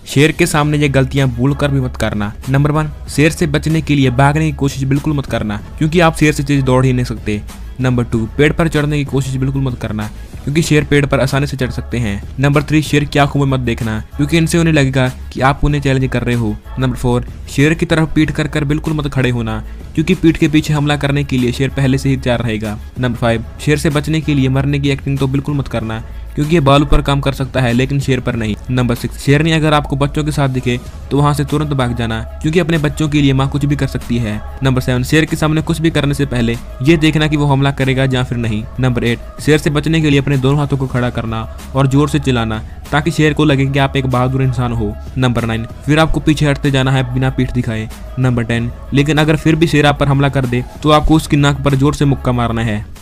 शेर के सामने ये गलतियां भूल कर भी मत करना। नंबर 1, शेर से बचने के लिए भागने की कोशिश बिल्कुल मत करना, क्योंकि आप शेर से तेज दौड़ ही नहीं सकते। नंबर 2, पेड़ पर चढ़ने की कोशिश बिल्कुल मत करना, क्योंकि शेर पेड़ पर आसानी से चढ़ सकते हैं। नंबर 3, शेर की आंखों में मत देखना, क्योंकि इनसे उन्हें लगेगा कि आप उन्हें चैलेंज कर रहे हो। नंबर 4, शेर की तरफ पीठ कर बिल्कुल मत खड़े होना, क्योंकि पीठ के पीछे हमला करने के लिए शेर पहले से ही तैयार रहेगा। नंबर 5, शेर से बचने के लिए मरने की एक्टिंग तो बिल्कुल मत करना, क्योंकि ये बालू पर काम कर सकता है लेकिन शेर पर नहीं। नंबर 6, शेरनी अगर आपको बच्चों के साथ दिखे तो वहां से तुरंत भाग जाना, क्योंकि अपने बच्चों के लिए माँ कुछ भी कर सकती है। नंबर 7, शेर के सामने कुछ भी करने से पहले ये देखना कि वो हमला करेगा या फिर नहीं। नंबर 8, शेर से बचने के लिए अपने दोनों हाथों को खड़ा करना और जोर से चिल्लाना, ताकि शेर को लगे कि आप एक बहादुर इंसान हो। नंबर 9, फिर आपको पीछे हटते जाना है बिना पीठ दिखाए। नंबर 10, लेकिन अगर फिर भी शेर आप पर हमला कर दे तो आपको उसकी नाक पर जोर से मुक्का मारना है।